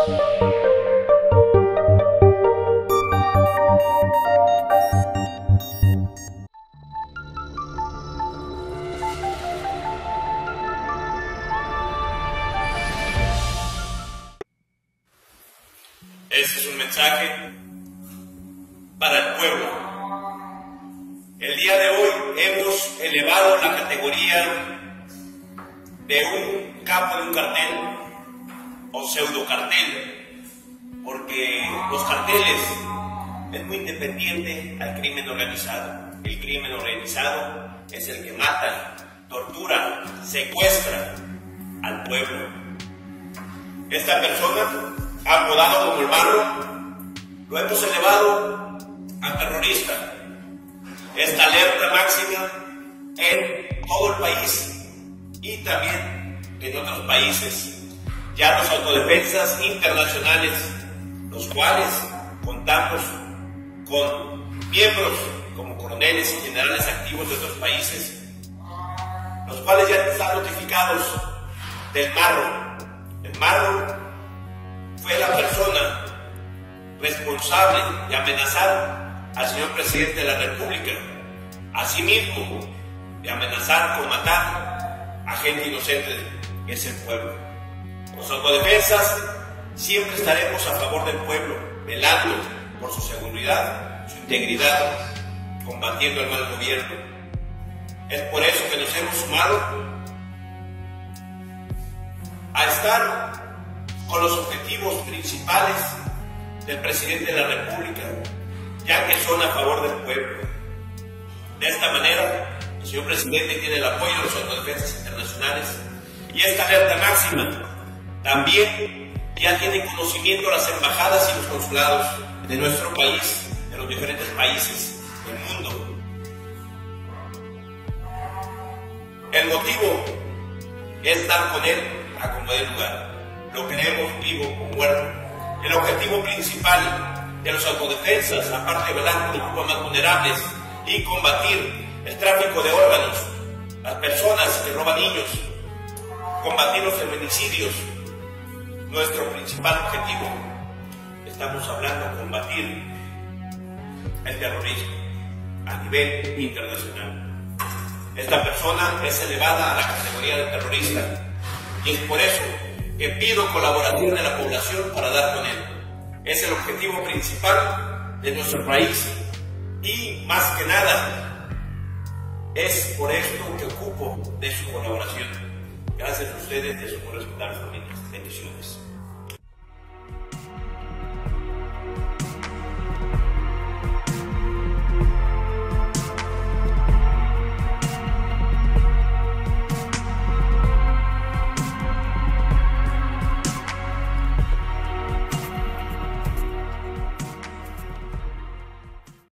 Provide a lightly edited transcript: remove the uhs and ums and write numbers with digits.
Este es un mensaje para el pueblo. El día de hoy hemos elevado la categoría de un capo de un cartel o pseudo cartel, porque los carteles es muy independiente al crimen organizado. El crimen organizado es el que mata, tortura, secuestra al pueblo. Esta persona, apodado como el Marro, lo hemos elevado a terrorista. Esta alerta máxima en todo el país y también en otros países. Ya los autodefensas internacionales, los cuales contamos con miembros como coroneles y generales activos de otros países, los cuales ya están notificados del Marro. El Marro fue la persona responsable de amenazar al señor presidente de la República, asimismo de amenazar con matar a gente inocente, que es el pueblo. Los autodefensas siempre estaremos a favor del pueblo, velando por su seguridad, su integridad, combatiendo el mal gobierno. Es por eso que nos hemos sumado a estar con los objetivos principales del presidente de la República, ya que son a favor del pueblo. De esta manera, el señor presidente tiene el apoyo de los autodefensas internacionales y esta alerta máxima también ya tiene conocimiento las embajadas y los consulados de nuestro país, de los diferentes países del mundo. El motivo es dar con él a como dé lugar. Lo queremos vivo o muerto. El objetivo principal de los autodefensas, aparte de velar por los grupos más vulnerables y combatir el tráfico de órganos, las personas que roban niños, combatir los feminicidios, nuestro principal objetivo, estamos hablando de combatir el terrorismo a nivel internacional. Esta persona es elevada a la categoría de terrorista y es por eso que pido colaboración de la población para dar con él. Es el objetivo principal de nuestro país y más que nada es por esto que ocupo de su colaboración. Gracias a ustedes de su corresponsal, familias. Bendiciones.